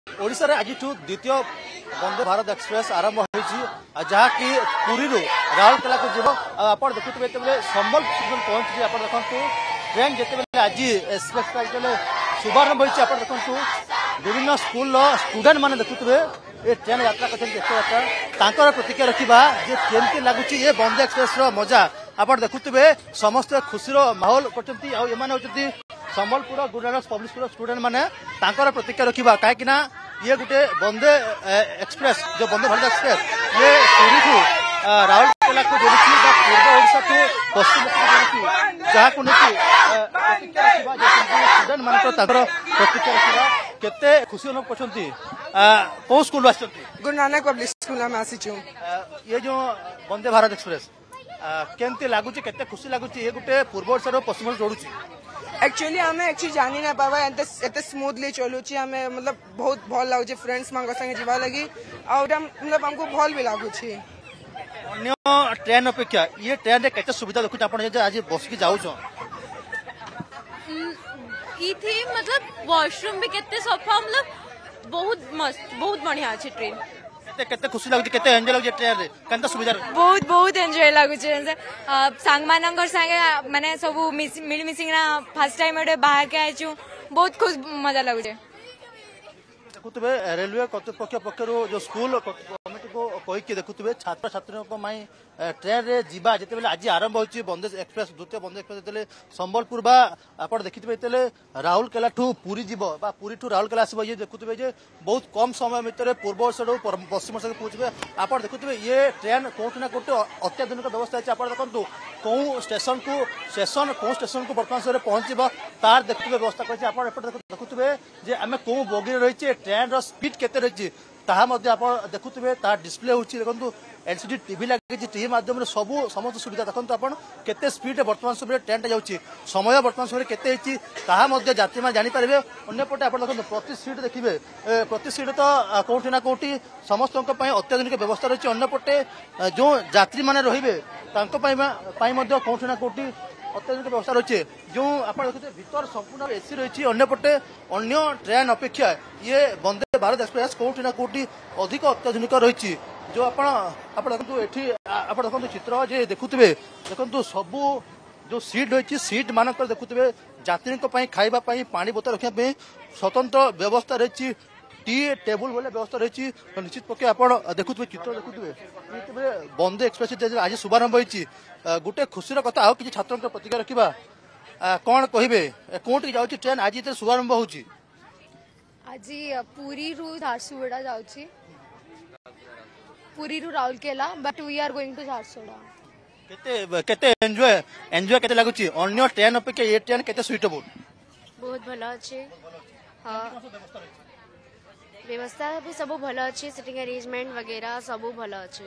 ओडिशा रे आज द्वितीय वंदे भारत एक्सप्रेस आरंभ होइछि जहाँकि पुरी राउरकेला को जीव आप देखुए संबलपुर पहुंची आप देखु ट्रेन जिते आज एक्सप्रेस शुभारंभ होइछि आप देखु विभिन्न स्कूल स्टूडेंट माने देखुए ये ट्रेन यात्रा कर प्रतिक्रिया रखा जे केमती लगुच ये वंदे एक्सप्रेस मजा आप देखुए समस्त खुशी माहौल कर Sambalpur Guru Nanak public school student माने प्रतिक्रिया रखा कहीं ये गोटे वंदे एक्सप्रेस जो वंदे भारत एक्सप्रेस ये पुरी को राउरकेला को जोड़ी पूर्व ओडिशा को पश्चिम जहाँ को प्रतिक्रिया रखा स्टूडेंट मान प्रतिक्रिया रखा केते खुशी अनुभव करछंती कौ स्कूल आछंती गुरुनानक पब्लिक स्कूल में आसीचु ये जो वंदे भारत एक्सप्रेस केमती लागुच केते खुशी लागुच ये गोटे पूर्व ओडिशा पश्चिम जोड़ुची एक्चुअली हमें एक्चुअली जानी ना पावा एते स्मूथली चलुची हमें मतलब बहुत भल लागुची फ्रेंड्स मांग संगे जीवा लगी और मतलब हमको भल भी लागुची अन्य ट्रेन अपेक्षा ये ट्रेन रे केते सुविधा देखु आपण आज बस की जाउ छ ई थी मतलब वॉशरूम भी केते सफा मतलब बहुत मस्त बहुत बढ़िया अछि ट्रेन केते खुशी लागुची केते एंजॉय लागुची ट्रेन रे केनता सुविधा बहुत बहुत एंजॉय लागुची सांग मानकर संगे माने सब मिल मिसिंग ना फर्स्ट टाइम एडे बाहर के आइछु बहुत खुश मजा लागुची देखुए रेलवे कर्तृपक्ष पक्षर जो स्कूल कमिटी को कहीकि देखुए छात्र छात्री ट्रेन रे जीवा जिते आज आरंभ होती वंदे एक्सप्रेस द्वितीय वंदे एक्सप्रेस जो संबलपुर आप देखिए राउरकेला पुरी जीव पुरी राउरकेला आसो ये देखुए बहुत कम समय भितर पूर्व पश्चिम ओडिशा पहुंचे आप देखुए ये ट्रेन कौट ना कौट अत्याधुनिक व्यवस्था है आप देखो कौ स्टेशन को बर्तमान समय पहुंचब तार देखुए व्यवस्था कर देखुए आम कौ बगी रही ट्रेन स्पीड केते रही आप देखुए डिस्प्ले होची देखो एलसीडी टीवी लगी टीवी माध्यम सबू समस्त सुविधा देखो आप केते स्पीड वर्तमान समय ट्रेन जाऊँगी समय वर्तमान समय केते यात्री मैंने जानीपारे अंपटे आप देखो प्रति सीट देखिए प्रति सीट तो कौटी ना कौटी समस्त अत्याधुनिक व्यवस्था रही अंपटे जो यात्री मैंने रे कौटी ना कौटी अत्याधुनिक व्यवस्था रही जो आप देखते भीतर संपूर्ण एसी रही अंपटे अन्य ट्रेन अपेक्षा ये वंदे भारत एक्सप्रेस कौटी ना कौटी अधिक अत्याधुनिक रही जो आप देखो ये चित्र जे देखुए देखो सबू जो सीट रही सीट मानक देखुए यात्री खाइबा पानी बोतल रखा स्वतंत्र व्यवस्था रही टी टेबुल वाले व्यवस्था रही निश्चित पक्ष आप देखुए चित्र देखुए वंदे एक्सप्रेस आज शुभारंभ होती गोटे खुशी कथा आउ कि छात्रों प्रतिक्रिया रखा कौन कहे कौटी जाऊँगी ट्रेन आज ये शुभारंभ हो आज पुरी रु झारसुगुड़ा जाउची पुरी रु Rourkela but we are going to Jharsuguda केते एंजॉय केते लागुची अन्य ट्रेन अपेक्षा ये ट्रेन केते सुइटेबल बहुत भलो अछि व्यवस्था भी सब भलो अछि सिटिंग अरेंजमेंट वगैरह सब भलो अछि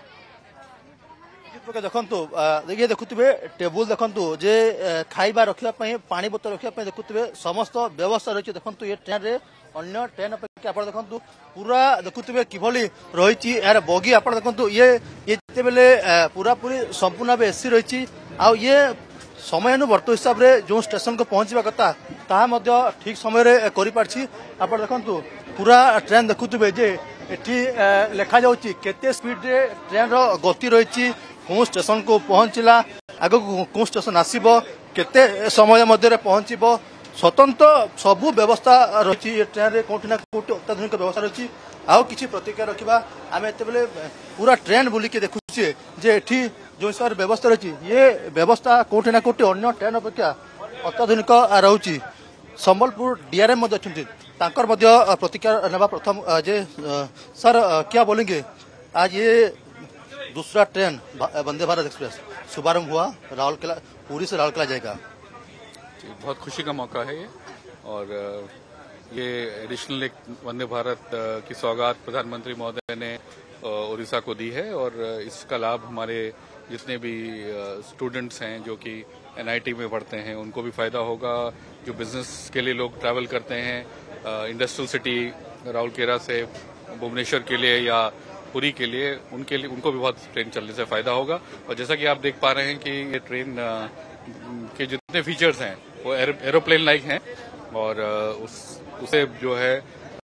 देखो ये देखुए टेबुल देखो जे खाइबा रखापी पानी बोतल रखापी देखुए समस्त व्यवस्था रही देखो ये ट्रेन रे अन्य ट्रेन अपेक्षा आप देखो पूरा देखुए किभली रही यार बगी आप देखो ये जिते बेले पूरा पूरी संपूर्ण भाव एसी रही आ ये समय वर्त हिसाब से जो स्टेशन को पहुंचा कथा ता ठीक समय आप देखो पूरा ट्रेन देखुए जे एठी लेखा जाउची केते स्पीड रे ट्रेन रो गति रही कौन स्टेशन को पहुंचला आग कौन स्टेशन आसब केते समय मध्य पहुंचब स्वतंत्र सबू व्यवस्था रही है ट्रेन रे कौटी ना कौटी अत्याधुनिक व्यवस्था रही आउ किसी प्रतिक्रिया रखा आम एत पूरा ट्रेन बुलिके देखुचे जे एठी जो हिसाब से व्यवस्था रही ये व्यवस्था कौटी ना कौटी अन्य ट्रेन अपेक्षा अत्याधुनिक रही संबलपुर डीआरएम प्रतिक्रिया नेबा प्रथम जे सर क्या बोलेंगे आज ये दूसरा ट्रेन वंदे भारत एक्सप्रेस शुभारंभ हुआ राउरकेला पुरी से राउरकेला जाएगा बहुत खुशी का मौका है ये और ये एडिशनल एक वंदे भारत की सौगात प्रधानमंत्री महोदय ने उड़ीसा को दी है और इसका लाभ हमारे जितने भी स्टूडेंट्स हैं जो कि एनआईटी में पढ़ते हैं उनको भी फायदा होगा जो बिजनेस के लिए लोग ट्रैवल करते हैं इंडस्ट्रियल सिटी राउरकेला से भुवनेश्वर के लिए या पुरी के लिए उनको भी बहुत ट्रेन चलने से फायदा होगा और जैसा कि आप देख पा रहे हैं कि ये ट्रेन के जितने फीचर्स हैं वो एरोप्लेन लाइक हैं और उसे जो है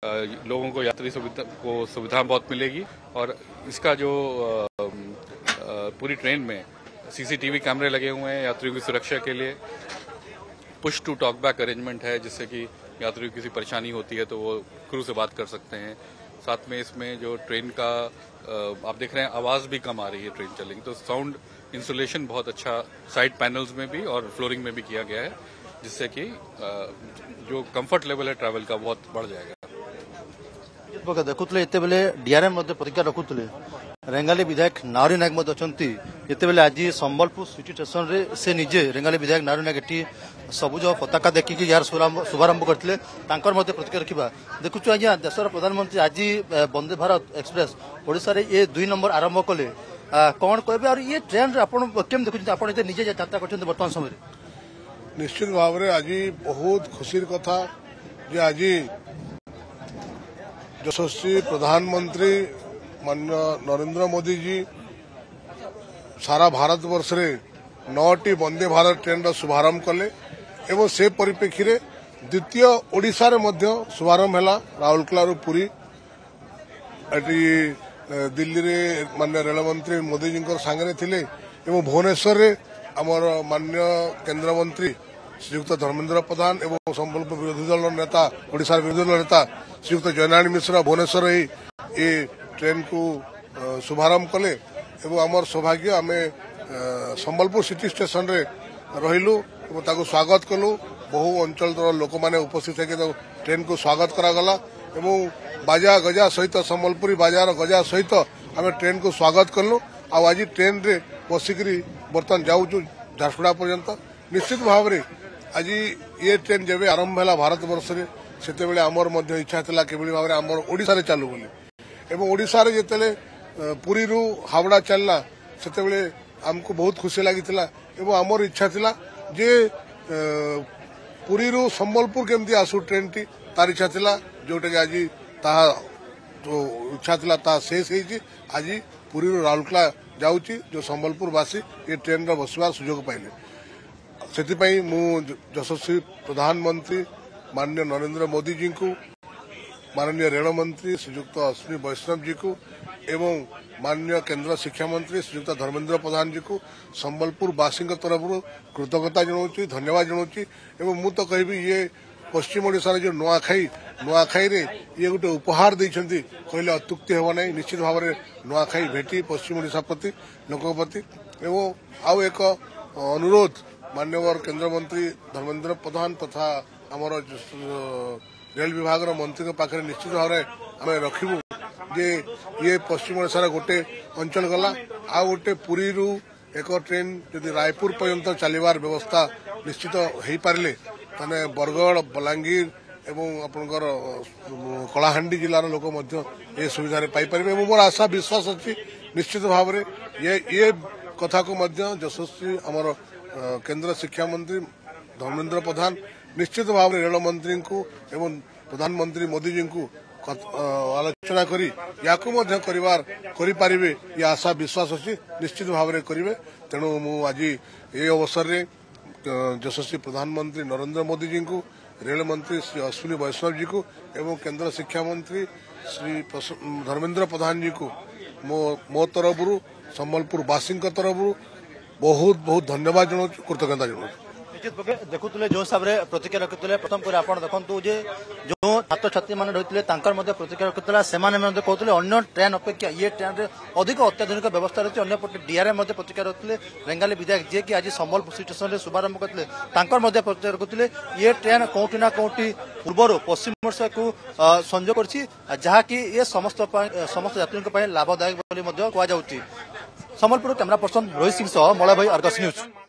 लोगों को यात्री सुविधा बहुत मिलेगी और इसका जो पूरी ट्रेन में सीसीटीवी कैमरे लगे हुए हैं यात्रियों की सुरक्षा के लिए। Push to talk back arrangement है जिससे कि यात्रियों की किसी परेशानी होती है तो वो क्रू से बात कर सकते हैं। साथ में इसमें जो ट्रेन का आप देख रहे हैं आवाज भी कम आ रही है ट्रेन चलेंगी, तो साउंड इंसुलेशन बहुत अच्छा साइड पैनल्स में भी और फ्लोरिंग में भी किया गया है जिससे कि जो कंफर्ट लेवल है ट्रैवल का बहुत बढ़ जाएगा। देखुले इतने बेले डीआरएम प्रतिज्ञा रखुले रेंगाली विधायक नारायण नायक जिते बेले आज संबलपुर सिटी स्टेशन रे से निजे रेंगाली विधायक नारायण नायक एटी सबुज पताका देखिकी यार शुभारंभ करते प्रतिक्रिया रखा। देखु आज देशर प्रधानमंत्री आज वंदे भारत एक्सप्रेस ओडिशा रे ये 2 नंबर आरंभ कले कौन कहे और ये ट्रेन केम देखुं आप निजे यात्रा कर बर्तमान समय निश्चित भाव में आज बहुत खुशी कथा जे आज यशस्वी प्रधानमंत्री माननीय नरेंद्र मोदी जी सारा भारत वर्ष रे 9टी वंदे भारत ट्रेन रा शुभारंभ कले एवं से परिप्रेक्षी रे द्वितीय ओडिशा रे मध्य शुभारंभ हैला राउरकेला रु पुरी। एटी दिल्ली रे माननीय रेल मंत्री मोदी जी सांगे थिले एवं भुवनेश्वर रे आमर माननीय केंद्र मंत्री श्रीयुक्त धर्मेंद्र प्रधान एवं संबलपुर विरोधी दल नेता ओडिशा विरोधी दल नेता श्रीयुक्त जयनारायण मिश्रा भुवनेश्वर ये ट्रेन को शुभारंभ कले एवं आमर सौभाग्य आम संबलपुर सिटी स्टेशन रे रहिलु एवं ताको स्वागत कलु। बहु अंचल लोक माने उपस्थित है ट्रेन को स्वागत करागला एवं बाजा गजा सहित संबलपुरी बाजार गजा सहित आम ट्रेन को स्वागत कलु। आज ट्रेन रे बसिकी बर्तमान जाऊँ झारसुगुड़ा पर्यंत। निश्चित भाव में आज ये ट्रेन जब आरंभ है भारत वर्ष में से आमर मध्य इच्छा था किभली भाव में आमर ओडिशा रे चालू बोली एवं ओडिशा रे जेतेले पुरी रु हावड़ा चलला सेतेबेले हमको बहुत खुशी लागिथिला एवं आमर इच्छा थिला जे पुरी रु संबलपुर केमती आसु ट्रेन टी तार इच्छा थिला जोटे कि आज ताहा जो इच्छा थिला ता शेष हेछि। आज पुरी रु राउरकेला जाउची जो संबलपुर वासी ये ट्रेन रा बसवार सुजोग पाइले से मु यशस्वी प्रधानमंत्री माननीय नरेंद्र मोदी जी को माननीय रेल मंत्री श्रीयुक्त अश्विनी वैष्णव जी को एवं माननीय केंद्र शिक्षा मंत्री श्रीयुक्त धर्मेंद्र प्रधान जी को संबलपुर वासी तरफ कृतज्ञता जनाऊँ धन्यवाद जनाऊँ एवं मु तो कहबी ये पश्चिम ओडिशा जो नुआखाई रे ये गोटे उपहार देइछंती कहले अत्युक्ति हेबा नहीं। निश्चित भाव में नुआखाई भेटी पश्चिम ओडिशा प्रति लोक प्रति एवं आउ एक अनुरोध माननीय केंद्र मंत्री धर्मेंद्र प्रधान तथा आमर रेल विभाग मंत्री पाखे निश्चित भाव में आम रखिबू जे ये पश्चिम ओडिशा गोटे अंचल गला आ गोटे पुरी रु एक ट्रेन जदि रायपुर पर्यंत चलिबार व्यवस्था निश्चित हो पारे ताने बरगढ़ बलांगीर एवं आपनकर कलाहांडी जिलार लोक मध्य ये सुविधा पाई पारे। मोर आशा विश्वास अच्छी निश्चित भाव में ये कथा को मध्य यशस्वी आमर केंद्र शिक्षा मंत्री धर्मेंद्र प्रधान निश्चित भाव में रेल मंत्री को एवं प्रधानमंत्री मोदी जी को आलोचना करी या करिपारे ये आशा विश्वास अच्छी निश्चित भाव में करेंगे। तेणु मु आज ये अवसर में यशस्वी प्रधानमंत्री नरेंद्र मोदी जी को रेल मंत्री श्री अश्विनी वैष्णव जी को एवं केंद्र शिक्षा मंत्री श्री धर्मेंद्र प्रधान जी को मो तरफ संबलपुर वासी तरफ बहुत बहुत धन्यवाद जनाऊँ कृतज्ञता जनाऊँ। देखुले जो हिसाब से प्रतिक्रिया रखुले प्रथम कर आप देखु जे जो छात्र छात्री मैंने रही प्रतिक्रिया रखुला से कहते अन्य ट्रेन अपेक्षा ये ट्रेन रे अधिक अत्याधुनिक व्यवस्था रही अंपटे डीआरएम प्रतिक्रिया रखुले रेंगाली विधायक जी कि आज संबलपुर स्टेशन में शुभारंभ करते प्रतिक्रिया रखुले ये ट्रेन कौटी ना कौटी पूर्व पश्चिम ओडिशा को संजोग करकि ये समस्त यात्री लाभदायक कहुच्छी। संबलपुर कैमरा पर्सन रोहित सिंह मलय भाई अर्गस न्यूज।